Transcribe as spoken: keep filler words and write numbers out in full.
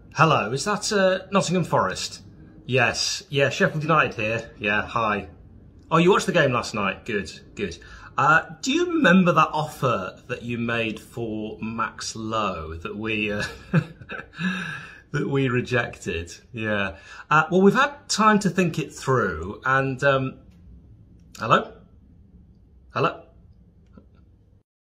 Hello, is that uh, Nottingham Forest? Yes, yeah, Sheffield United here. Yeah, hi. Oh, you watched the game last night? Good, good. Uh, do you remember that offer that you made for Max Lowe that we uh, that we rejected? Yeah. Uh, well, we've had time to think it through, and um, hello, hello.